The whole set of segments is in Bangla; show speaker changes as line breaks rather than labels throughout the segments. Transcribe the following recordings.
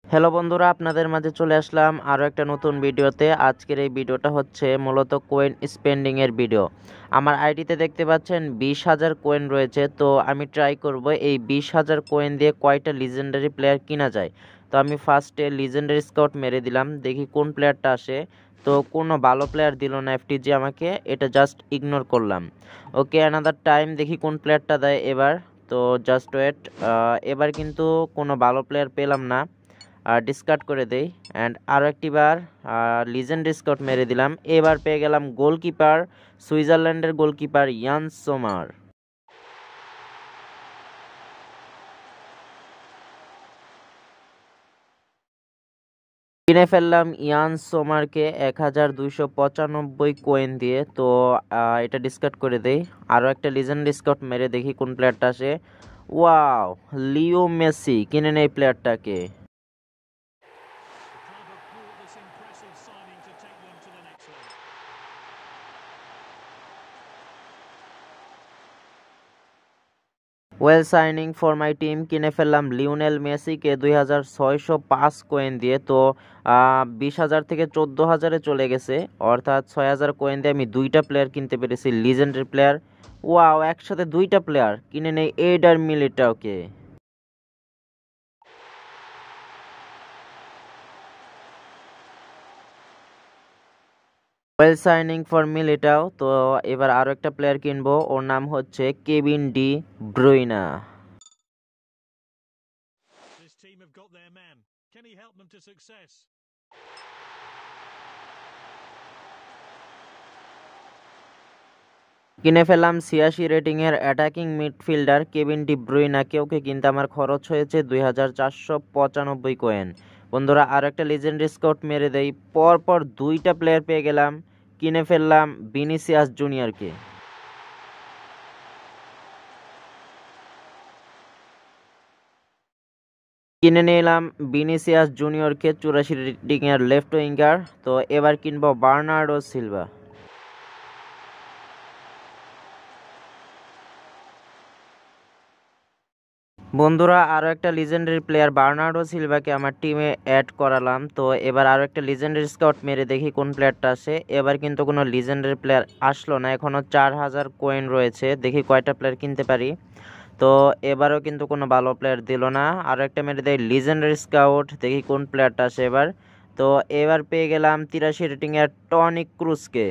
হ্যালো বন্ধুরা, আপনাদের মাঝে চলে আসলাম আরও একটা নতুন ভিডিওতে। আজকের এই ভিডিওটা হচ্ছে মূলত কোয়েন স্পেন্ডিংয়ের ভিডিও। আমার আইডিতে দেখতে পাচ্ছেন 20,000 কোয়েন রয়েছে। তো আমি ট্রাই করব এই 20,000 কোয়েন দিয়ে কয়টা লিজেন্ডারি প্লেয়ার কিনা যায়। তো আমি ফার্স্টে লিজেন্ডারি স্কাউট মেরে দিলাম, দেখি কোন প্লেয়ারটা আসে। তো কোনো ভালো প্লেয়ার দিল না এফটিজি আমাকে, এটা জাস্ট ইগনোর করলাম। ওকে, অ্যানাদার টাইম, দেখি কোন প্লেয়ারটা দেয় এবার। তো জাস্ট ওয়েট, এবার কিন্তু কোনো ভালো প্লেয়ার পেলাম না, ডিসকার্ড করে দেই। অ্যান্ড আরও একটিবার লিজেন্ড ডিসকাউট মেরে দিলাম। এবার পেয়ে গেলাম গোলকিপার, সুইজারল্যান্ডের গোলকিপার ইয়ান সোমার। কিনে ফেললাম ইয়ান সোমারকে 1295 কোয়েন দিয়ে। তো এটা ডিসকার্ড করে দেই। আরও একটা লিজেন্ড ডিসকাউট মেরে দেখি কোন প্লেয়ারটা আসে। ওয়াও, লিও মেসি, কিনে নেই প্লেয়ারটাকে। Well signing for my team, কিনে ফেললাম লিওনেল মেসিকে 2605 কোয়েন দিয়ে। তো 20,000 থেকে 14,000-এ চলে গেছে, অর্থাৎ 6,000 কোয়েন দিয়ে আমি দুইটা প্লেয়ার কিনতে পেরেছি, লিজেন্ডারি প্লেয়ার। ওয়াও, একসাথে দুইটা প্লেয়ার কিনে নেই এডার মিলিটাওকে। Well signing for Militao. তো এবার আরও একটা প্লেয়ার কিনবো, ওর নাম হচ্ছে কেভিন ডি ব্রুইনা। কিনে ফেললাম 86 রেটিংয়ের অ্যাটাকিং মিডফিল্ডার কেভিন ডি ব্রুইনাকে। ওকে কিনতে আমার খরচ হয়েছে 2,495 কোয়েন। বন্ধুরা, আর একটা লিজেন্ড স্কাউট মেরে দেই, পরপর দুইটা প্লেয়ার পেয়ে গেলাম। কিনে ফেললাম ভিনিসিয়াস জুনিয়রকে। কিনে নিলাম ভিনিসিয়াস জুনিয়রকে 84 রেটিংয়ের লেফট উইঙ্গার। তো এবার কিনবো বার্নার্ডো সিলভা। বন্ধুরা, আরও একটা লিজেন্ডারি প্লেয়ার বার্নার্ডো সিলভাকে আমার টিমে অ্যাড করালাম। তো এবার আরও একটা লিজেন্ডারি স্কাউট মেরে দেখি কোন প্লেয়ারটা আসে। এবার কিন্তু কোনো লিজেন্ডারি প্লেয়ার আসলো না, এখনও 4,000 কোয়েন রয়েছে, দেখি কয়টা প্লেয়ার কিনতে পারি। তো এবারও কিন্তু কোনো ভালো প্লেয়ার দিল না। আরও একটা মেরে দেয় লিজেন্ডারি স্কাউট, দেখি কোন প্লেয়ারটা আসে এবার। তো এবার পেয়ে গেলাম 83 রেটিংয়ের টনিক ক্রুজকে।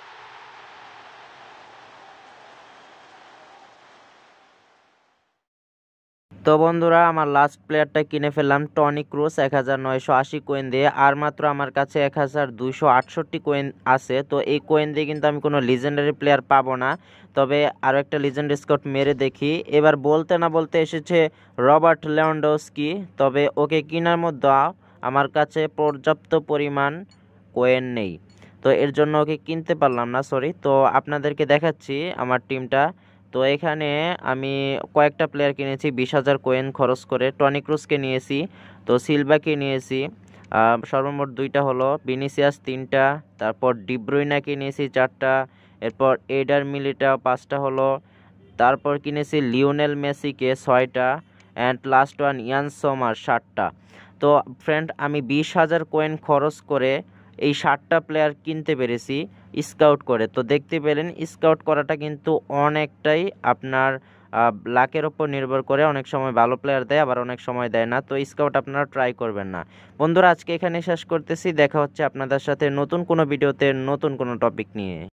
তো বন্ধুরা, আমার লাস্ট প্লেয়ারটা কিনে ফেললাম টনি ক্রুজ 1980 কোয়েন দিয়ে। আর মাত্র আমার কাছে 1268 কোয়েন আছে। তো এই কোয়েন দিয়ে কিন্তু আমি কোনো লিজেন্ডারি প্লেয়ার পাবো না, তবে আরও একটা লিজেন্ড স্কাউট মেরে দেখি। এবার বলতে না বলতে এসেছে রবার্ট লেভানডস্কি। তবে ওকে কেনার মধ্যে আমার কাছে পর্যাপ্ত পরিমাণ কোয়েন নেই, তো এর জন্য ওকে কিনতে পারলাম না, সরি। তো আপনাদেরকে দেখাচ্ছি আমার টিমটা। তো এখানে আমি কয়েকটা প্লেয়ার কিনেছি 20,000 কোয়েন খরচ করে। টনি ক্রুজকে নিয়েছি, তো সিলভাকে নিয়েছি, সর্বমোট দুইটা হলো, ভিনিসিয়াস 3টা, তারপর ডিব্রুইনাকে নিয়েছি 4টা, এরপর এডার মিলিটাও 5টা হলো, তারপর কিনেছি লিওনেল মেসিকে 6টা, and last one Yann Sommer 7টা। তো ফ্রেন্ড, আমি 20,000 কোয়েন খরচ করে এই 7টা প্লেয়ার কিনতে পেরেছি স্কাউট করে। তো দেখতে পেলেন, স্কাউট করাটা কিন্তু অনেকটাই আপনার লাকের ওপর নির্ভর করে। অনেক সময় ভালো প্লেয়ার দেয়, আবার অনেক সময় দেয় না। তো স্কাউট আপনারা ট্রাই করবেন না। বন্ধুরা, আজকে এখানে শেষ করতেছি, দেখা হচ্ছে আপনাদের সাথে নতুন কোনো ভিডিওতে নতুন কোনো টপিক নিয়ে।